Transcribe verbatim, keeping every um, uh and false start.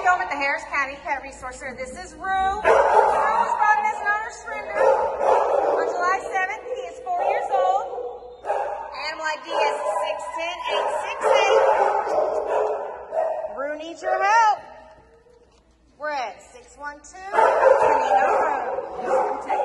film at the Harris County Pet Resource Center. This is Roux. Roux was brought in as an owner surrender on July seventh. He is four years old. Animal I D is six ten eight six eight. Roux needs your help. We're at six one two Canino Road.